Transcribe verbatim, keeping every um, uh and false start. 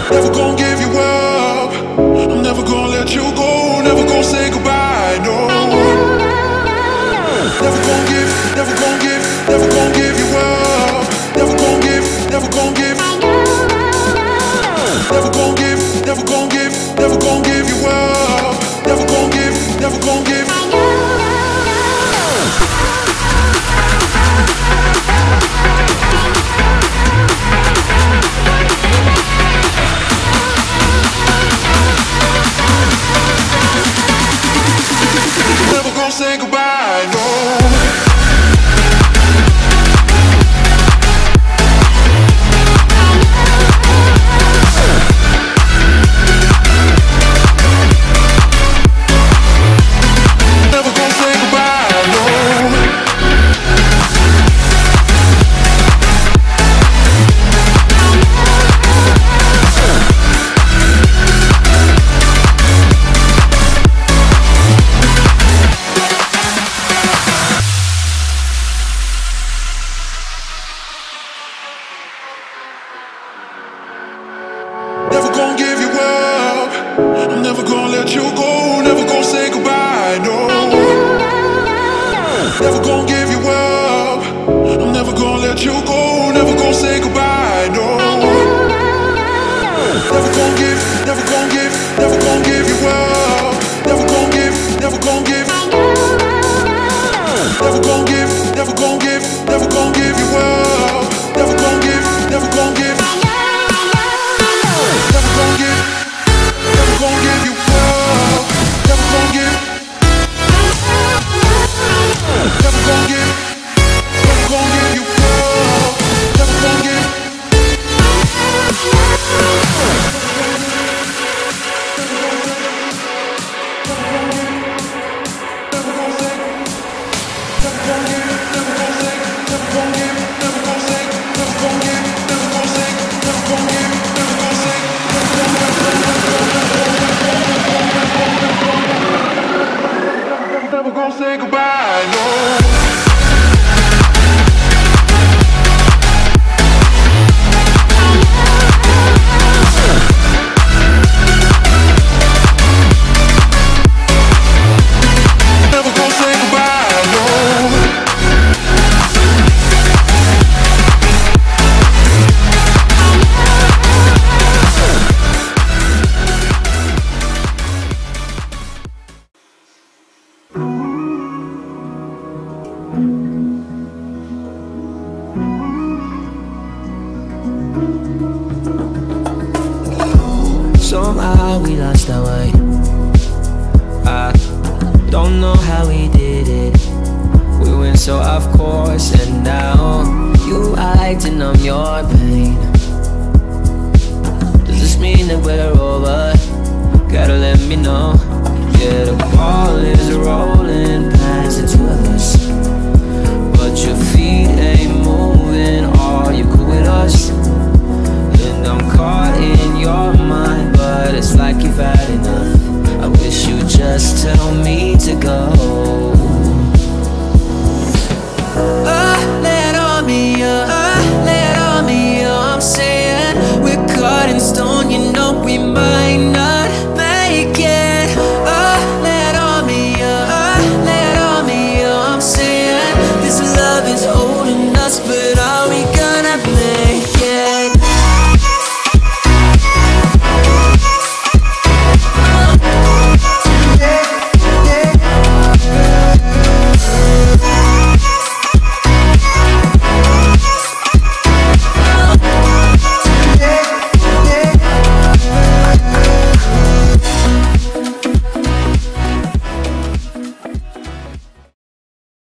Never gonna give you up. I'm never gonna let you go. Never gonna say goodbye, no. Never gonna give, never gonna give, never gonna give you up. Never gonna give, never gonna give. Never gonna give, never gonna give, never gonna give you up. Never gonna give, never gonna give. Never gonna say goodbye, no. Never gonna give you up. I'm never gonna let you go. Never gonna say goodbye, no. Never gonna give you up. I'm never gonna let you go. Never gonna say goodbye, no. Never gonna give, never gonna give, never gonna give you up. Never gonna give, never gonna give. Never gonna give, never gonna give, never gonna give you up. Never gonna give, never gonna give. Never gonna give, never gonna give you up. Never gonna give, never gonna give, never gonna give you up. Never gonna give. Never gonna say goodbye, no. Never gonna say goodbye, no. Somehow we lost our way. I don't know how we did it. We went so off course, and now you I like to numb your pain.